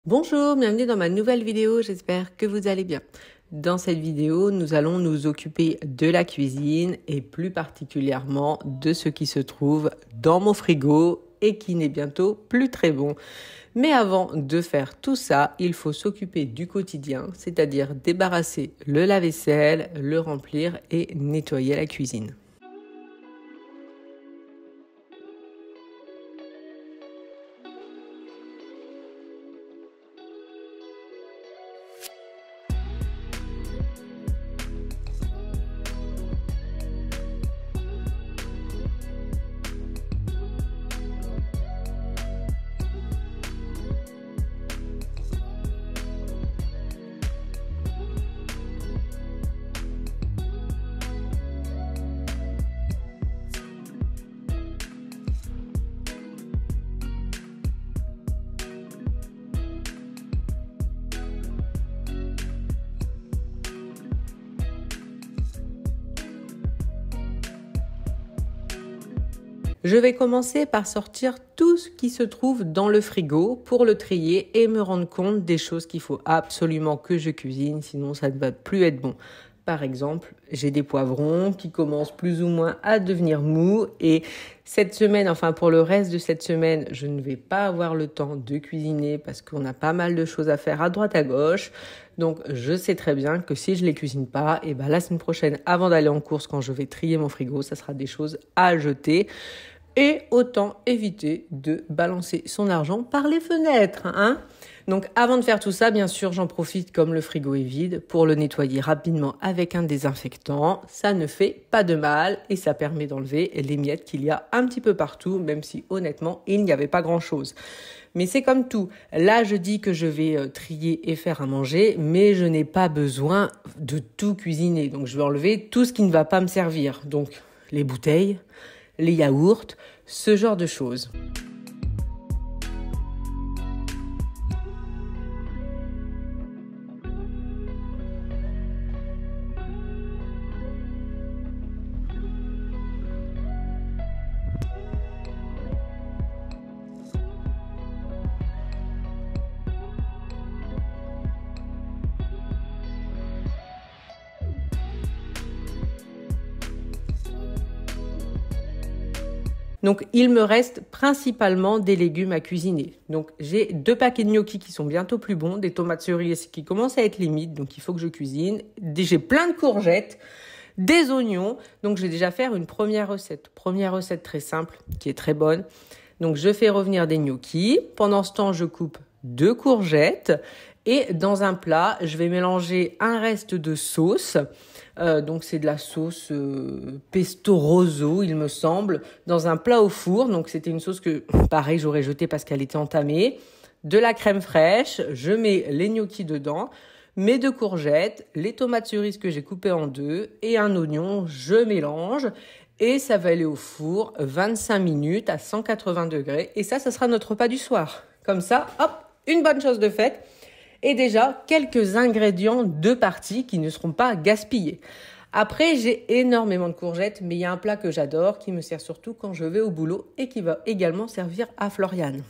Bonjour, bienvenue dans ma nouvelle vidéo, j'espère que vous allez bien. Dans cette vidéo, nous allons nous occuper de la cuisine et plus particulièrement de ce qui se trouve dans mon frigo et qui n'est bientôt plus très bon. Mais avant de faire tout ça, il faut s'occuper du quotidien, c'est-à-dire débarrasser le lave-vaisselle, le remplir et nettoyer la cuisine. Je vais commencer par sortir tout ce qui se trouve dans le frigo pour le trier et me rendre compte des choses qu'il faut absolument que je cuisine, sinon ça ne va plus être bon. Par exemple, j'ai des poivrons qui commencent plus ou moins à devenir mous et cette semaine, enfin pour le reste de cette semaine, je ne vais pas avoir le temps de cuisiner parce qu'on a pas mal de choses à faire à droite à gauche. Donc je sais très bien que si je les cuisine pas, et ben la semaine prochaine, avant d'aller en course, quand je vais trier mon frigo, ça sera des choses à jeter. Et autant éviter de balancer son argent par les fenêtres, hein. Donc avant de faire tout ça, bien sûr, j'en profite comme le frigo est vide pour le nettoyer rapidement avec un désinfectant. Ça ne fait pas de mal et ça permet d'enlever les miettes qu'il y a un petit peu partout, même si honnêtement, il n'y avait pas grand-chose. Mais c'est comme tout. Là, je dis que je vais trier et faire à manger, mais je n'ai pas besoin de tout cuisiner. Donc je vais enlever tout ce qui ne va pas me servir. Donc les bouteilles, les yaourts, ce genre de choses. Donc, il me reste principalement des légumes à cuisiner. Donc, j'ai 2 paquets de gnocchis qui sont bientôt plus bons, des tomates cerises qui commencent à être limites, donc il faut que je cuisine. J'ai plein de courgettes, des oignons. Donc, je vais déjà faire une première recette. Première recette très simple, qui est très bonne. Donc, je fais revenir des gnocchis. Pendant ce temps, je coupe 2 courgettes. Et dans un plat, je vais mélanger un reste de sauce. Donc c'est de la sauce pesto rosso, il me semble, dans un plat au four. Donc c'était une sauce que, pareil, j'aurais jetée parce qu'elle était entamée. De la crème fraîche, je mets les gnocchis dedans, mes 2 courgettes, les tomates cerises que j'ai coupées en 2 et un oignon, je mélange. Et ça va aller au four 25 minutes à 180 degrés. Et ça sera notre repas du soir. Comme ça, hop, une bonne chose de faite. Et déjà, quelques ingrédients de partie qui ne seront pas gaspillés. Après, j'ai énormément de courgettes, mais il y a un plat que j'adore, qui me sert surtout quand je vais au boulot et qui va également servir à Floriane.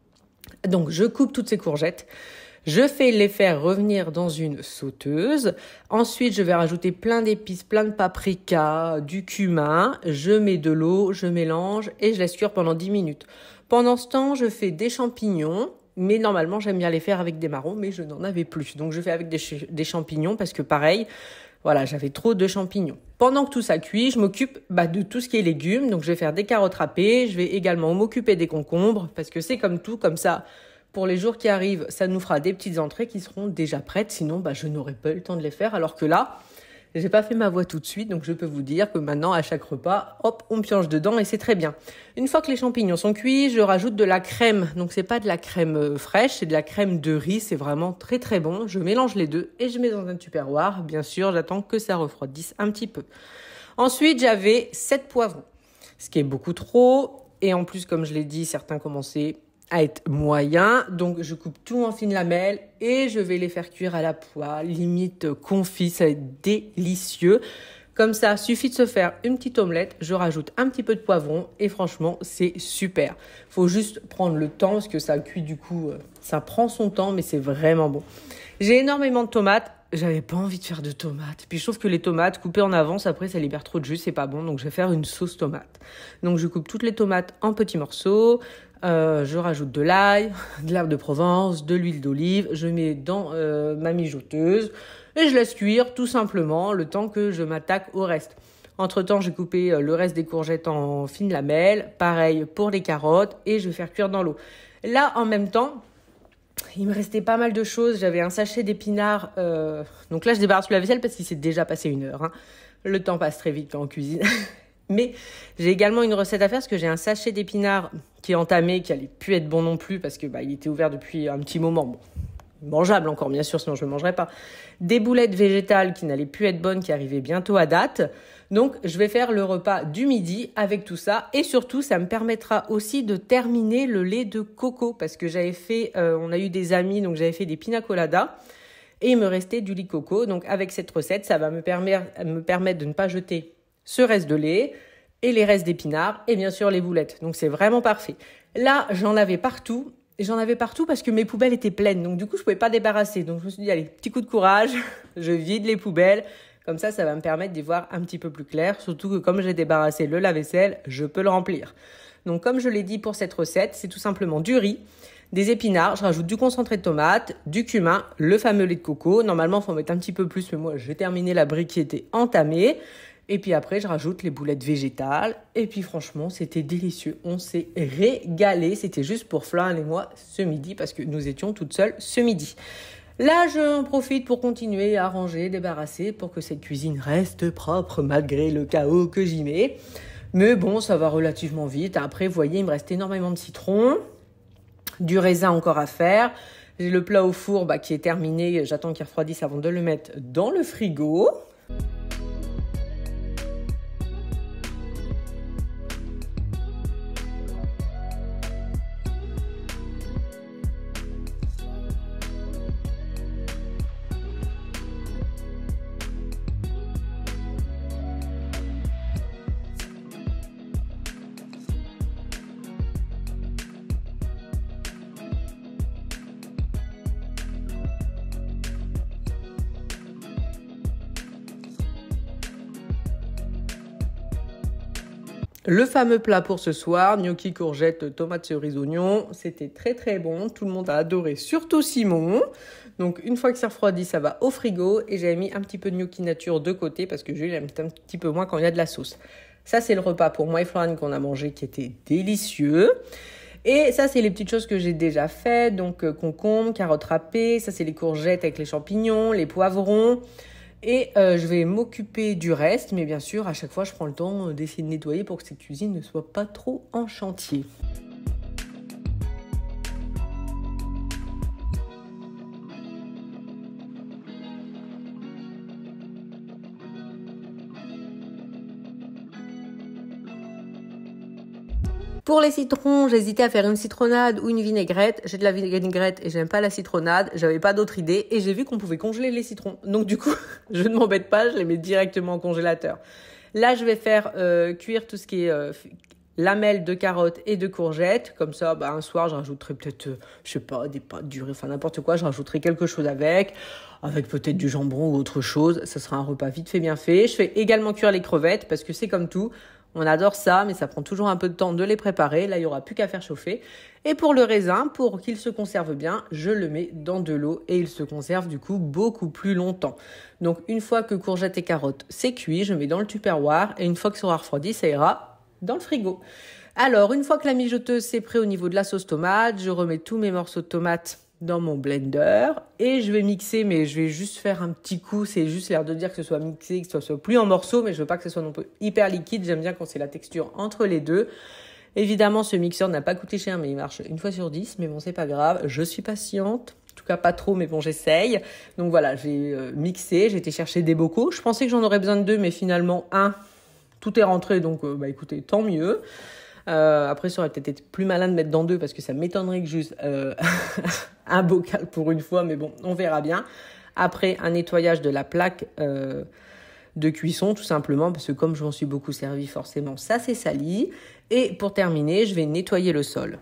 Donc, je coupe toutes ces courgettes. Je fais les faire revenir dans une sauteuse. Ensuite, je vais rajouter plein d'épices, plein de paprika, du cumin. Je mets de l'eau, je mélange et je laisse cuire pendant 10 minutes. Pendant ce temps, je fais des champignons. Mais normalement, j'aime bien les faire avec des marrons, mais je n'en avais plus. Donc, je fais avec des champignons parce que pareil, voilà, j'avais trop de champignons. Pendant que tout ça cuit, je m'occupe de tout ce qui est légumes. Donc, je vais faire des carottes râpées. Je vais également m'occuper des concombres parce que c'est comme tout, comme ça. Pour les jours qui arrivent, ça nous fera des petites entrées qui seront déjà prêtes. Sinon, je n'aurai pas eu le temps de les faire. Alors que là, j'ai pas fait ma voix tout de suite, donc je peux vous dire que maintenant, à chaque repas, hop, on pioche dedans et c'est très bien. Une fois que les champignons sont cuits, je rajoute de la crème. Donc, c'est pas de la crème fraîche, c'est de la crème de riz. C'est vraiment très, très bon. Je mélange les deux et je mets dans un tupperware. Bien sûr, j'attends que ça refroidisse un petit peu. Ensuite, j'avais 7 poivrons, ce qui est beaucoup trop. Et en plus, comme je l'ai dit, certains commençaient à être moyen, donc je coupe tout en fines lamelles et je vais les faire cuire à la poêle, limite confit, ça va être délicieux. Comme ça, suffit de se faire une petite omelette, je rajoute un petit peu de poivron et franchement, c'est super. Faut juste prendre le temps parce que ça cuit du coup, ça prend son temps, mais c'est vraiment bon. J'ai énormément de tomates. J'avais pas envie de faire de tomates. Puis je trouve que les tomates coupées en avance, après ça libère trop de jus, c'est pas bon. Donc je vais faire une sauce tomate. Donc je coupe toutes les tomates en petits morceaux. Je rajoute de l'ail, de l'herbe de Provence, de l'huile d'olive. Je mets dans ma mijoteuse et je laisse cuire tout simplement le temps que je m'attaque au reste. Entre-temps, j'ai coupé le reste des courgettes en fines lamelles. Pareil pour les carottes et je vais faire cuire dans l'eau. Là, en même temps, il me restait pas mal de choses. J'avais un sachet d'épinards. Donc là, je débarrasse la vaisselle parce qu'il s'est déjà passé 1 heure. Hein. Le temps passe très vite quand on cuisine. Mais j'ai également une recette à faire parce que j'ai un sachet d'épinards qui est entamé, qui allait plus être bon non plus parce que il était ouvert depuis un petit moment. Bon, mangeable encore bien sûr, sinon je ne le mangerais pas. Des boulettes végétales qui n'allaient plus être bonnes, qui arrivaient bientôt à date. Donc je vais faire le repas du midi avec tout ça et surtout ça me permettra aussi de terminer le lait de coco parce que j'avais fait, on a eu des amis donc j'avais fait des pina coladas et il me restait du lait coco. Donc avec cette recette ça va me permettre de ne pas jeter ce reste de lait et les restes d'épinards et bien sûr les boulettes. Donc c'est vraiment parfait. Là j'en avais partout. Et j'en avais partout parce que mes poubelles étaient pleines. Donc du coup, je pouvais pas débarrasser. Donc je me suis dit, allez, petit coup de courage, je vide les poubelles. Comme ça va me permettre d'y voir un petit peu plus clair. Surtout que comme j'ai débarrassé le lave-vaisselle, je peux le remplir. Donc comme je l'ai dit pour cette recette, c'est tout simplement du riz, des épinards, je rajoute du concentré de tomate, du cumin, le fameux lait de coco. Normalement, il faut en mettre un petit peu plus, mais moi, j'ai terminé la brique qui était entamée. Et puis après, je rajoute les boulettes végétales. Et puis franchement, c'était délicieux. On s'est régalé. C'était juste pour Florian et moi ce midi parce que nous étions toutes seules ce midi. Là, j'en profite pour continuer à ranger, débarrasser pour que cette cuisine reste propre malgré le chaos que j'y mets. Mais bon, ça va relativement vite. Après, vous voyez, il me reste énormément de citron, du raisin encore à faire. J'ai le plat au four qui est terminé. J'attends qu'il refroidisse avant de le mettre dans le frigo. Le fameux plat pour ce soir, gnocchi, courgettes, tomates, cerises, oignons, c'était très très bon, tout le monde a adoré, surtout Simon. Donc une fois que c'est refroidi, ça va au frigo et j'avais mis un petit peu de gnocchi nature de côté parce que Jules aime un petit peu moins quand il y a de la sauce. Ça c'est le repas pour moi et Florian qu'on a mangé qui était délicieux. Et ça c'est les petites choses que j'ai déjà faites, donc concombre, carottes râpées, ça c'est les courgettes avec les champignons, les poivrons. Et je vais m'occuper du reste, mais bien sûr, à chaque fois, je prends le temps d'essayer de nettoyer pour que cette cuisine ne soit pas trop en chantier. Pour les citrons, j'hésitais à faire une citronnade ou une vinaigrette. J'ai de la vinaigrette et j'aime pas la citronnade. J'avais pas d'autre idée et j'ai vu qu'on pouvait congeler les citrons. Donc du coup, je ne m'embête pas, je les mets directement au congélateur. Là, je vais faire cuire tout ce qui est lamelles de carottes et de courgettes. Comme ça, un soir, je rajouterai peut-être, je sais pas, des pâtes du riz, enfin n'importe quoi. Je rajouterai quelque chose avec peut-être du jambon ou autre chose. Ça sera un repas vite fait, bien fait. Je fais également cuire les crevettes parce que c'est comme tout. On adore ça, mais ça prend toujours un peu de temps de les préparer. Là, il n'y aura plus qu'à faire chauffer. Et pour le raisin, pour qu'il se conserve bien, je le mets dans de l'eau et il se conserve du coup beaucoup plus longtemps. Donc, une fois que courgettes et carottes, c'est cuit, je mets dans le tupperware et une fois que ça aura refroidi, ça ira dans le frigo. Alors, une fois que la mijoteuse c'est prêt au niveau de la sauce tomate, je remets tous mes morceaux de tomates dans mon blender et je vais mixer, mais je vais juste faire un petit coup, c'est juste l'air de dire que ce soit mixé, que ce soit plus en morceaux, mais je veux pas que ce soit non plus hyper liquide, j'aime bien quand c'est la texture entre les deux. Évidemment, ce mixeur n'a pas coûté cher, mais il marche 1 fois sur 10, mais bon, c'est pas grave, je suis patiente. En tout cas, pas trop, mais bon, j'essaye. Donc voilà, j'ai mixé, j'ai été chercher des bocaux. Je pensais que j'en aurais besoin de 2, mais finalement, tout est rentré, donc écoutez, tant mieux. Après, ça aurait peut-être été plus malin de mettre dans 2 parce que ça m'étonnerait que juste un bocal pour une fois, mais bon, on verra bien. Après, un nettoyage de la plaque de cuisson, tout simplement, parce que comme je m'en suis beaucoup servi, forcément, ça s'est sali. Et pour terminer, je vais nettoyer le sol.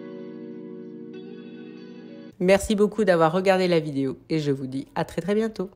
Merci beaucoup d'avoir regardé la vidéo et je vous dis à très bientôt.